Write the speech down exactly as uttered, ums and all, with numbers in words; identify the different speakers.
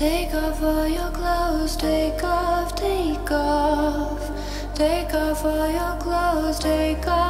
Speaker 1: Take off all your clothes, take off, take off. Take off all your clothes, take off.